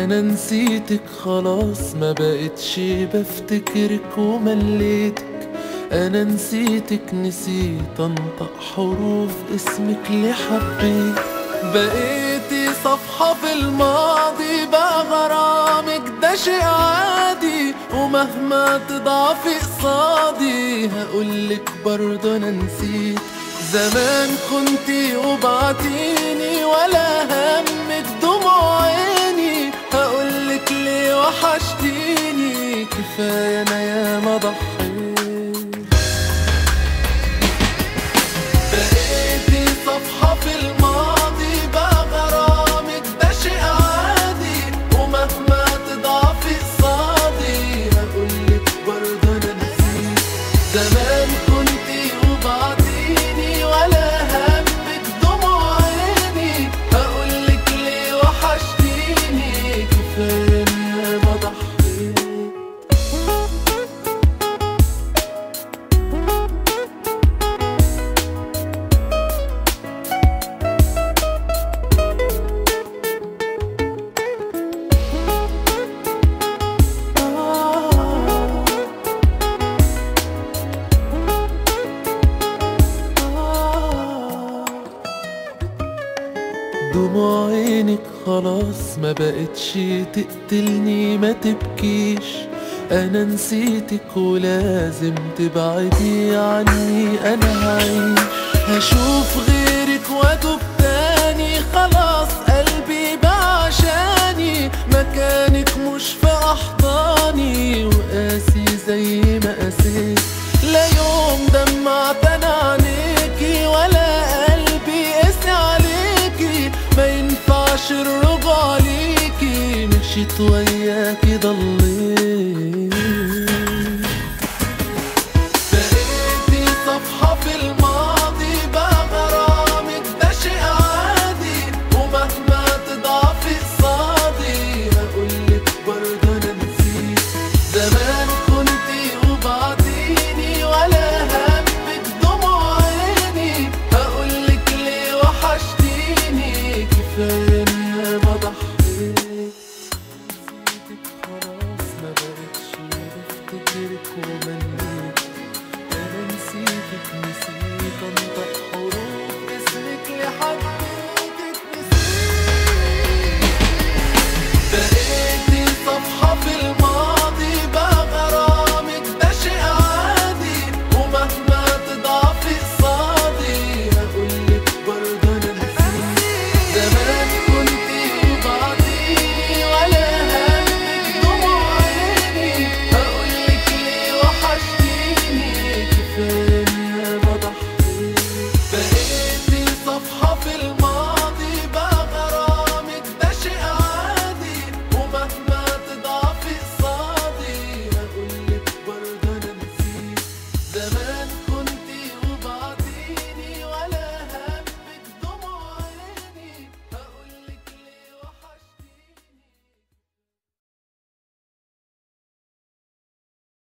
انا نسيتك خلاص، ما بقتش بفتكرك ومليتك. انا نسيتك، نسيت انطق حروف اسمك اللي حبيت. بقيتي صفحة في الماضي، بقى غرامك ده شيء عادي، ومهما تضعفي قصادي هقولك برضه انا نسيت. زمان كنتي وبعتيني ولا همك دموع عيني، هقولك ليه وحشتيني، كفاية انا ياما ضحيت. بقيتي صفحة في الماضي، بقى غرامك ده شيء عادي، ومهما تضعفي قصادي هقولك برضه انا نسيت. زمان كنتي وبعتيني ولا همك دموع عيني، هقولك ليه وحشتيني، كفاية انا ما ضحيت. دموع عينك خلاص ما بقتش تقتلني، ما تبكيش. انا نسيتك ولازم تبعدي عني، انا هعيش هشوف غيرك واتوب تاني. خلاص قلبي بقى عشاني، مكانك مش في احضاني، وقاسي زي ما قاسيت. لا يوم دمعت انا عينيكي، ولا قلبي قاسي عليكي، ما ينفعش الرجوع ليكي، مشيت وياكي ضليت. بقيتي صفحة في الماضي، بقى غرامك ده شيء عادي، ومهما تضعفي قصادي هقولك برضه انا نسيت. زمان كنتي وبعتيني ولا همك دموع عيني، هقولك ليه وحشتيني، كفاية انا ما ضحيت. نسيتك خلاص، ما بقتش بفتكرك ومنيت.